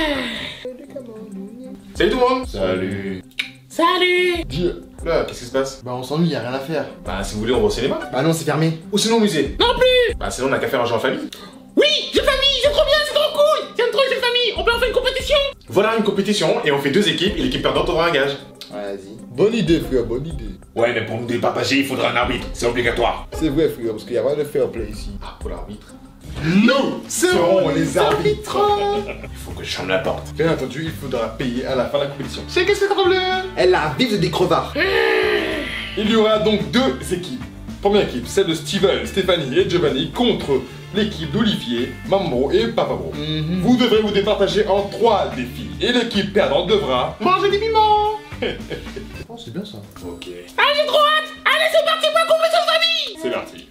Salut tout le monde. Salut. Salut. Dis, là, qu'est-ce qui se passe? Bah on s'ennuie, y'a rien à faire. Bah si vous voulez on va au cinéma. Bah non, c'est fermé. Ou sinon au musée. Non plus. Bah sinon on a qu'à faire un jeu en famille. Oui, j'ai famille, c'est trop bien, c'est trop cool. J'aime trop les famille, on peut en faire une compétition. Voilà une compétition et on fait 2 équipes et l'équipe perdante aura un gage. Ouais, vas-y. Bonne idée, frère, bonne idée. Ouais mais pour nous départager il faudra un arbitre, c'est obligatoire. C'est vrai, frère, parce qu'il y a pas de fair play ici. Ah pour l'arbitre. Nous serons les arbitres. Il faut que je ferme la porte. Bien entendu, il faudra payer à la fin de la compétition. C'est qu'est-ce que c'est le problème? Elle a vive des crevards. Il y aura donc 2 équipes. Première équipe, celle de Steven, Stéphanie et Giovanni contre l'équipe d'Olivier, Mambo et Papabro. Vous devrez vous départager en 3 défis et l'équipe perdante devra manger des piments. Oh, c'est bien ça. Ok. Ah, j'ai trop hâte. Allez, c'est parti pour la compétition de famille. C'est parti.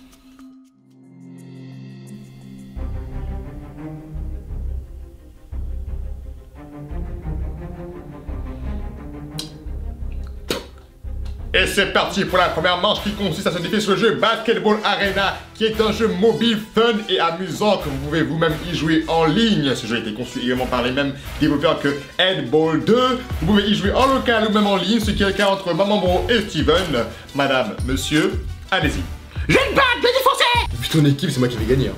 Et c'est parti pour la première manche qui consiste à se défier sur le jeu Basketball Arena, qui est un jeu mobile, fun et amusant que vous pouvez vous-même y jouer en ligne. Ce jeu a été conçu également par les mêmes développeurs que Headball 2. Vous pouvez y jouer en local ou même en ligne, ce qui est le cas entre Maman Bro et Steven. Madame, monsieur, allez-y. J'ai une bague, je vais défoncer. Vu ton équipe, c'est moi qui vais gagner.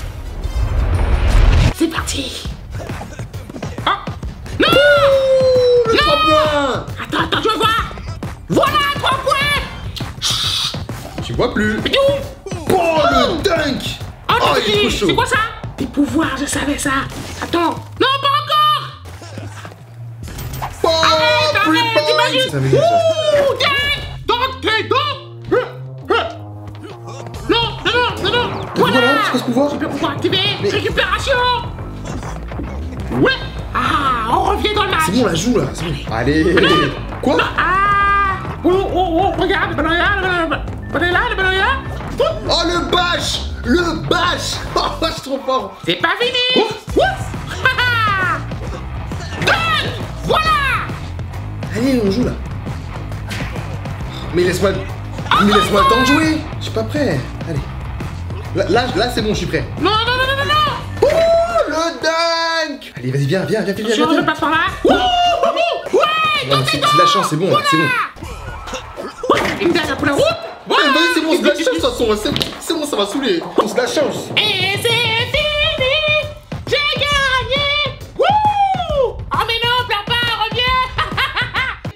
C'est parti. Ah. Non. Le 3 points. Attends, je veux voir. Voilà, 3 points. Tu vois plus. Mais où? Oh, le dunk. Oh, Oh, il est trop chaud. c'est quoi ça? Des pouvoirs, je savais ça. Attends. Non, pas encore. Oh, Arrête, t'imagines? Ça veut dire ça. Ouh, donc, t'es donc. Non. Voilà, c'est quoi ce pouvoir? Super pouvoir activé. Récupération. Ouais. Ah, on revient dans le match. C'est bon, on la joue là, c'est bon. Allez. Quoi? Ah. Oh, regarde, le ballon est là, le ballon est là. Oh, le bash. Le bash. Oh, c'est trop fort. C'est pas fini. Quoi? Dunk. Voilà. Allez, on joue là. Mais laisse-moi le temps de jouer. Je suis pas prêt. Allez. Là c'est bon, je suis prêt. Non. Oh, le dunk. Allez, vas-y, viens. Je passe par là. Ouais. Non, c'est de la chance, c'est bon, là, c'est bon. Une dernière pour la route. Ouais, vas-y, c'est bon, c'est de la chance, de toute façon. C'est bon, ça va saouler. C'est de la chance. Et c'est fini. J'ai gagné. Wouh. Oh mais non, pleure pas, reviens.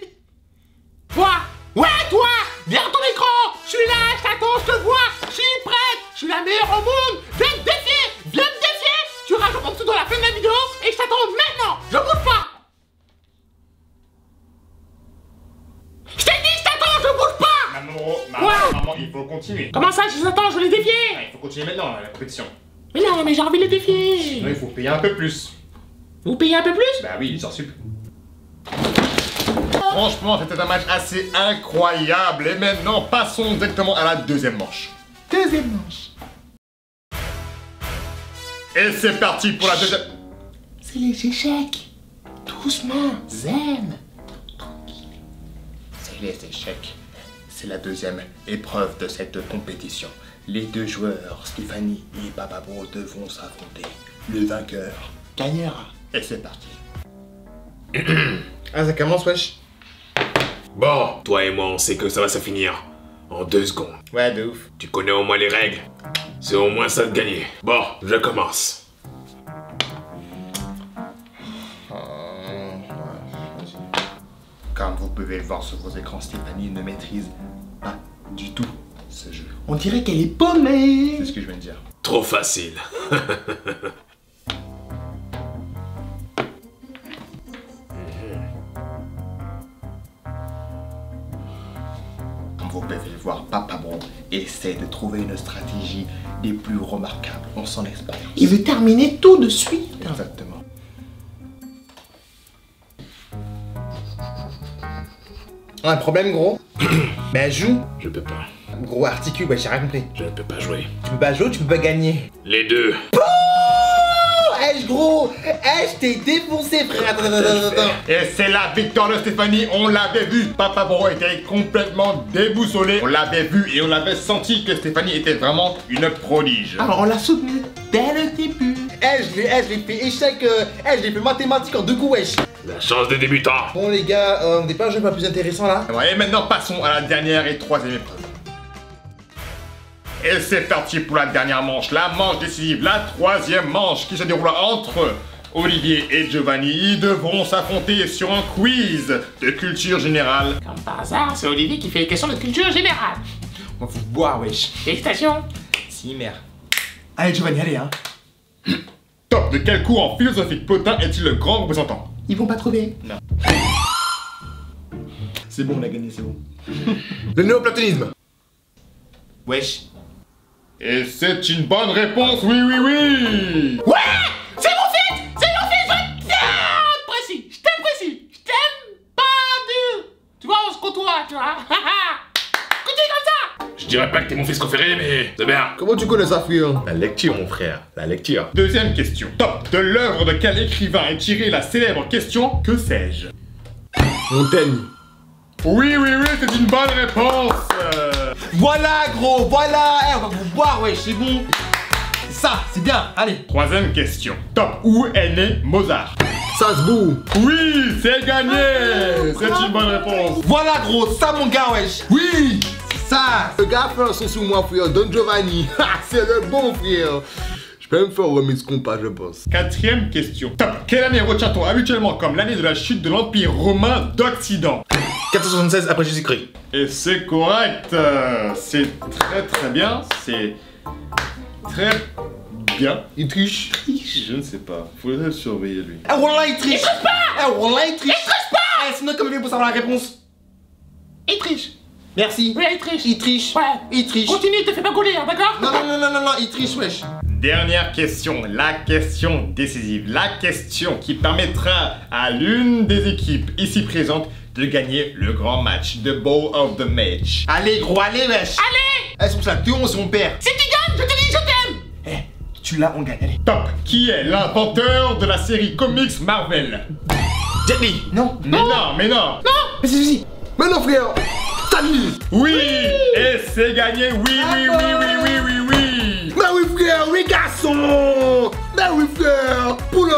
Toi. Viens ton écran. Je suis là, je t'attends, je te vois. Je suis prête. Je suis la meilleure au monde. Viens me défier. Tu rajoutes en dessous dans la fin de la vidéo et je t'attends maintenant. Je bouge pas. Je t'ai dit, je t'attends, je bouge pas. Maman, il faut continuer. Comment ça, je t'attends, je les défier. Il faut continuer maintenant la compétition. Mais non, mais j'ai envie de les défier. Sinon il faut payer un peu plus. Vous payez un peu plus? Bah oui, licence sup. Franchement, c'était un match assez incroyable. Et maintenant, passons directement à la deuxième manche. Et c'est parti pour la deuxième... C'est les échecs. Doucement, zen. C'est les échecs. C'est la deuxième épreuve de cette compétition. Les 2 joueurs, Stéphanie et Papabro, devront s'affronter. Le vainqueur gagnera. Et c'est parti. Ah, ça commence, wesh. Bon, toi et moi on sait que ça va se finir en 2 secondes. Ouais, de ouf. Tu connais au moins les règles. C'est au moins ça de gagner. Bon, je commence. Comme vous pouvez le voir sur vos écrans, Stéphanie ne maîtrise pas du tout ce jeu. On dirait qu'elle est paumée. C'est ce que je viens de dire. Trop facile. Comme vous pouvez le voir, Papabro essaie de trouver une stratégie des plus remarquables en son expérience. Il veut terminer tout de suite. Exactement. Un problème, gros? Ben, joue. Je peux pas. Gros, articule, ouais, j'ai rien compris. Je ne peux pas jouer. Tu peux pas jouer, tu peux pas gagner. Les 2. Oh, gros. Je t'ai défoncé, frère. Attends. Et c'est la victoire de Stéphanie, on l'avait vu. Papabro était complètement déboussolé. On l'avait vu et on avait senti que Stéphanie était vraiment une prodige. Alors on l'a soutenu dès le début. je l'ai fait échec, je l'ai fait mathématiques en 2 coups, wesh. La chance des débutants. Bon les gars, on n'est pas un jeu pas plus intéressant là. Et maintenant passons à la dernière et troisième épreuve. Et c'est parti pour la dernière manche, la manche décisive, la troisième manche qui se déroulera entre Olivier et Giovanni. Ils devront s'affronter sur un quiz de culture générale. Comme par hasard, c'est Olivier qui fait les questions de culture générale. On va vous boire, wesh. Félicitations. Si, merde. Allez, Giovanni, allez, hein. Top, de quel cours en philosophie Plotin est-il le grand représentant? Ils vont pas trouver. Non. C'est bon, on a gagné, c'est bon. Le néoplatonisme. Wesh. Et c'est une bonne réponse, oui, oui, oui. Ouais, c'est mon fils, je t'apprécie, je t'aime pas dur. Tu vois, on se côtoie, tu vois. Continue comme ça. Je dirais pas que t'es mon fils préféré, mais c'est bien. Comment tu connais ça, frère? La lecture, mon frère, la lecture. Deuxième question. Top, de l'œuvre de quel écrivain est tirée la célèbre question que sais-je? Montaigne. Oui, oui, oui, c'est une bonne réponse. Voilà, gros, voilà. On va vous boire, wesh, c'est bon. Ça, c'est bien, allez. Troisième question. Top, où est né Mozart? Salzbourg. Oui, c'est gagné. C'est une bonne réponse. Voilà, gros, ça, mon gars, wesh. Oui, c'est ça. Le gars fait un son sur moi, frère. Don Giovanni. C'est le bon, frère. Je peux même faire remise compas, je pense. Quatrième question. Top, quelle année retient-on habituellement comme l'année de la chute de l'Empire romain d'Occident? 476 après Jésus-Christ. Et c'est correct. C'est très bien. C'est très bien. Il triche. Je ne sais pas. Faudrait le surveiller lui. Eh, Wallah, il triche. Wallah, il triche. Sinon, comme il veut pour savoir la réponse. Il triche. Merci. Oui, il triche. Il triche. Ouais. Il triche. Continue, te fais pas gauler, hein, d'accord? Non, il triche, wesh. Dernière question, la question décisive, la question qui permettra à l'une des équipes ici présentes de gagner le grand match, the Bowl of the Match. Allez, gros, allez, wesh. Allez. Elles sont ça, on c'est mon père. Si tu gagnes, je te dis je t'aime. Eh, tu l'as, on gagne, allez. Top, qui est l'inventeur de la série comics Marvel? Jet Li. Non. Mais non. Mais c'est ceci. Mais non, frère. Salut. Oui, et c'est gagné, oui. Mais oui, frère, oui, garçon. Mais oui, frère. Poulot.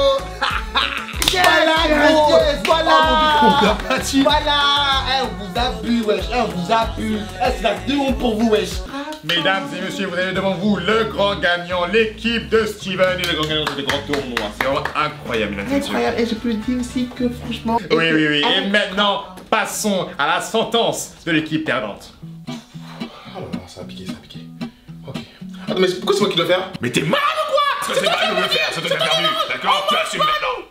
Voilà, gros. Voilà. On l'a battu. Voilà. Eh, on vous a bu, wesh. Eh, on vous a bu. Eh, c'est la 2-1 pour vous, wesh. Mesdames et messieurs, vous avez devant vous le grand gagnant, l'équipe de Steven et le grand gagnant de ce grand tournoi. C'est vraiment incroyable, mesdames et messieurs. Incroyable. Et je peux dire aussi que, franchement... Oui. Et maintenant, passons à la sentence de l'équipe perdante. Oh là là, ça va piquer. Ok. Attends, mais pourquoi c'est moi qui dois faire? Mais t'es malade ou quoi? Ça c'est pas à nous de le faire, c'est toi qui as perdu. D'accord? Tu assumes maintenant.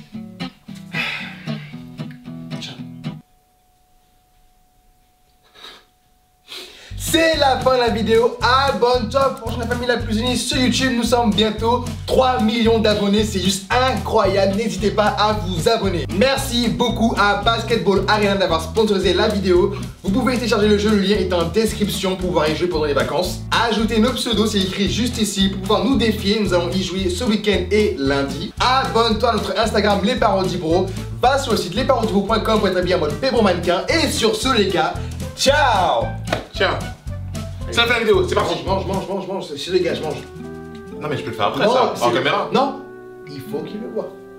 C'est la fin de la vidéo. Abonne-toi, franchement, la famille la plus unie sur YouTube. Nous sommes bientôt 3 millions d'abonnés. C'est juste incroyable. N'hésitez pas à vous abonner. Merci beaucoup à Basketball Arena d'avoir sponsorisé la vidéo. Vous pouvez télécharger le jeu. Le lien est en description pour pouvoir y jouer pendant les vacances. Ajoutez nos pseudos, c'est écrit juste ici pour pouvoir nous défier. Nous allons y jouer ce week-end et lundi. Abonne-toi à notre Instagram, Les Parodies Bro. Va sur le site lesparodiesbro.com pour être habillé en mode Pébro mannequin. Et sur ce, les gars, ciao! Tiens. C'est la fin de la vidéo, c'est parti. Mange. C'est les gars, je mange. Non mais je peux le faire après ça, en caméra. Non, il faut qu'il le voie.